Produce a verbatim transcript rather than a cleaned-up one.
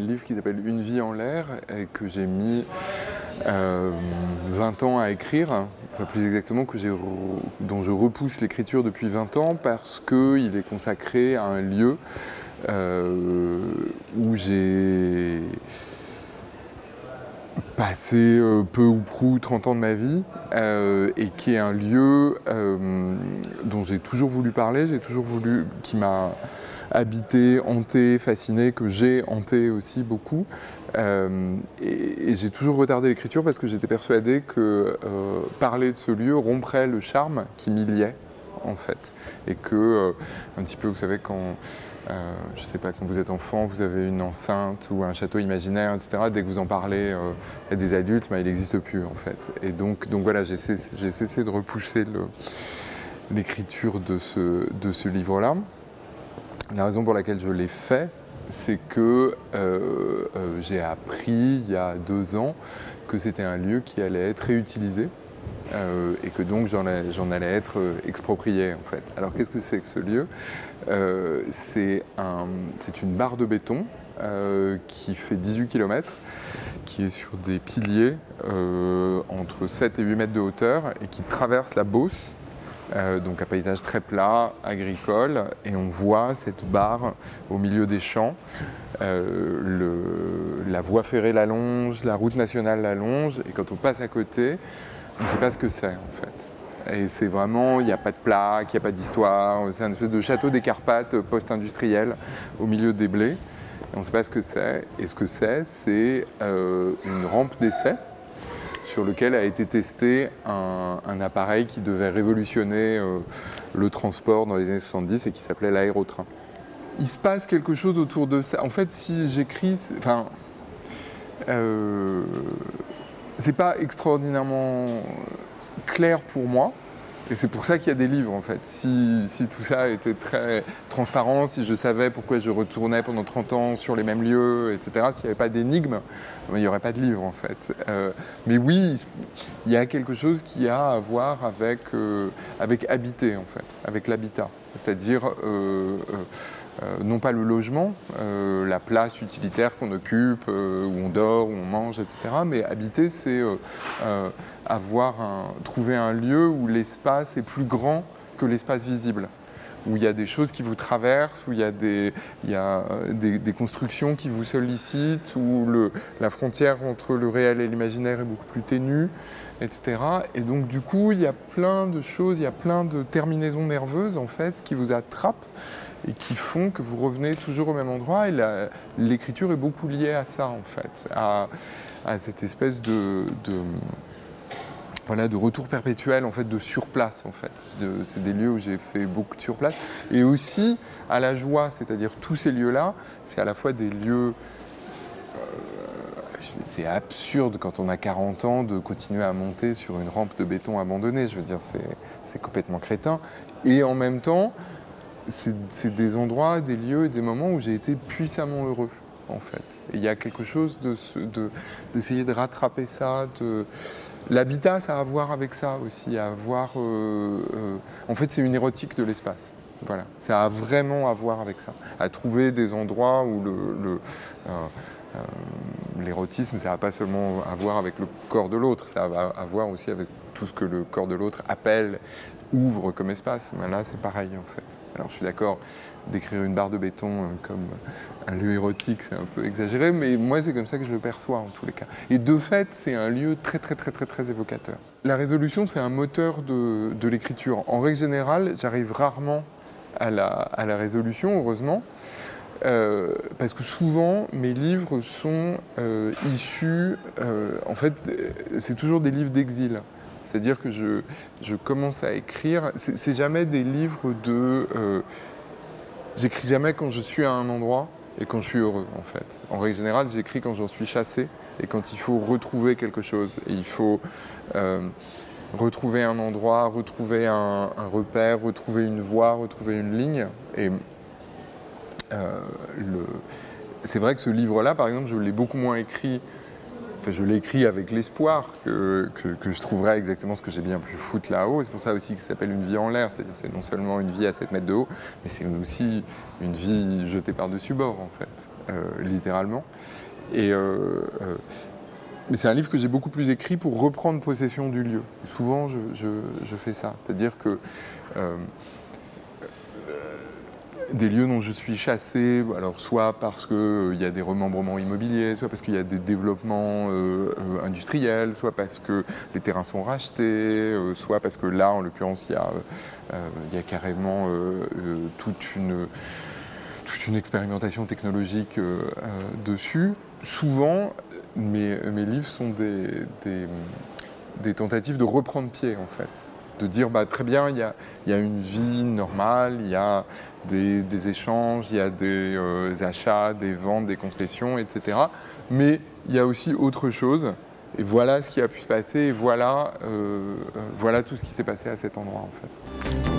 livre qui s'appelle Une vie en l'air et que j'ai mis euh, vingt ans à écrire, enfin plus exactement que j'ai, dont je repousse l'écriture depuis vingt ans parce qu'il est consacré à un lieu euh, où j'ai passé euh, peu ou prou trente ans de ma vie euh, et qui est un lieu euh, dont j'ai toujours voulu parler, j'ai toujours voulu, qui m'a habité, hanté, fasciné, que j'ai hanté aussi beaucoup. Euh, et, et j'ai toujours retardé l'écriture parce que j'étais persuadé que euh, parler de ce lieu romprait le charme qui m'y liait, en fait. Et que, euh, un petit peu, vous savez, quand, euh, je sais pas, quand vous êtes enfant, vous avez une enceinte ou un château imaginaire, et cetera. Dès que vous en parlez euh, à des adultes, bah, il n'existe plus, en fait. Et donc, donc voilà, j'ai cessé, j'ai cessé de repousser le, l'écriture de ce, de ce livre-là. La raison pour laquelle je l'ai fait, c'est que euh, euh, j'ai appris il y a deux ans que c'était un lieu qui allait être réutilisé euh, et que donc j'en, j'en allais être exproprié en fait. Alors qu'est-ce que c'est que ce lieu euh, c'est, un, c'est une barre de béton euh, qui fait dix-huit kilomètres, qui est sur des piliers euh, entre sept et huit mètres de hauteur et qui traverse la Beauce. Euh, donc un paysage très plat, agricole, et on voit cette barre au milieu des champs. Euh, le, la voie ferrée la longe, la route nationale la longe, et quand on passe à côté, on ne sait pas ce que c'est en fait. Et c'est vraiment, il n'y a pas de plaque, il n'y a pas d'histoire, c'est un espèce de château des Carpates post-industriel au milieu des blés. Et on ne sait pas ce que c'est, et ce que c'est, c'est euh, une rampe d'essai sur lequel a été testé un, un appareil qui devait révolutionner euh, le transport dans les années soixante-dix et qui s'appelait l'aérotrain. Il se passe quelque chose autour de ça. En fait, si j'écris, c'est, enfin, euh, c'est pas extraordinairement clair pour moi. Et c'est pour ça qu'il y a des livres en fait. Si, si tout ça était très transparent, si je savais pourquoi je retournais pendant trente ans sur les mêmes lieux, et cetera, s'il n'y avait pas d'énigmes, il n'y aurait pas de livre en fait. Euh, mais oui, il y a quelque chose qui a à voir avec, euh, avec habiter en fait, avec l'habitat. C'est-à-dire euh, euh, non pas le logement, euh, la place utilitaire qu'on occupe, euh, où on dort, où on mange, et cetera. Mais habiter, c'est euh, euh, avoir un, trouver un lieu où l'espace est plus grand que l'espace visible, où il y a des choses qui vous traversent, où il y a des, il y a des, des constructions qui vous sollicitent, où le, la frontière entre le réel et l'imaginaire est beaucoup plus ténue, et cetera. Et donc du coup, il y a plein de choses, il y a plein de terminaisons nerveuses en fait qui vous attrapent et qui font que vous revenez toujours au même endroit. Et la, l'écriture est beaucoup liée à ça en fait, à, à cette espèce de, de Voilà, de retour perpétuel, en fait, de surplace, en fait. De, c'est des lieux où j'ai fait beaucoup de surplace. Et aussi à la joie, c'est-à-dire tous ces lieux-là, c'est à la fois des lieux... Euh, c'est absurde quand on a quarante ans de continuer à monter sur une rampe de béton abandonnée. Je veux dire, c'est, c'est complètement crétin. Et en même temps, c'est, c'est des endroits, des lieux et des moments où j'ai été puissamment heureux. En fait. Et il y a quelque chose de, de, d'essayer de rattraper ça. De... L'habitat, ça a à voir avec ça aussi. À voir, euh, euh... En fait, c'est une érotique de l'espace. Voilà. Ça a vraiment à voir avec ça. À trouver des endroits où le, le, euh, euh, l'érotisme, ça n'a pas seulement à voir avec le corps de l'autre, ça a à voir aussi avec tout ce que le corps de l'autre appelle, ouvre comme espace. Mais là, c'est pareil en fait. Alors, je suis d'accord, décrire une barre de béton comme un lieu érotique, c'est un peu exagéré, mais moi, c'est comme ça que je le perçois en tous les cas. Et de fait, c'est un lieu très, très, très, très, très évocateur. La résolution, c'est un moteur de, de l'écriture. En règle générale, j'arrive rarement à la, à la résolution, heureusement, euh, parce que souvent, mes livres sont euh, issus... Euh, en fait, c'est toujours des livres d'exil. C'est-à-dire que je, je commence à écrire, c'est, c'est jamais des livres de... Euh, j'écris jamais quand je suis à un endroit et quand je suis heureux, en fait. En règle générale, j'écris quand j'en suis chassé et quand il faut retrouver quelque chose. Et il faut euh, retrouver un endroit, retrouver un, un repère, retrouver une voie, retrouver une ligne. Et euh, le... c'est vrai que ce livre-là, par exemple, je l'ai beaucoup moins écrit. Enfin, je l'ai écrit avec l'espoir que, que, que je trouverais exactement ce que j'ai bien pu foutre là-haut. C'est pour ça aussi que ça s'appelle Une vie en l'air. C'est-à-dire c'est non seulement une vie à sept mètres de haut, mais c'est aussi une vie jetée par-dessus bord, en fait. euh, littéralement. Et, euh, euh, mais c'est un livre que j'ai beaucoup plus écrit pour reprendre possession du lieu. Souvent, je, je, je fais ça, c'est-à-dire que euh, des lieux dont je suis chassé, alors soit parce qu'il euh, y a des remembrements immobiliers, soit parce qu'il y a des développements euh, euh, industriels, soit parce que les terrains sont rachetés, euh, soit parce que là, en l'occurrence, il y, euh, y a carrément euh, euh, toute, une, toute une expérimentation technologique euh, euh, dessus. Souvent, mes, mes livres sont des, des, des tentatives de reprendre pied, en fait. De dire, bah, très bien, il y a, y a une vie normale, il y a des, des échanges, il y a des euh, achats, des ventes, des concessions, et cetera. Mais il y a aussi autre chose. Et voilà ce qui a pu se passer, et voilà, euh, voilà tout ce qui s'est passé à cet endroit, en fait.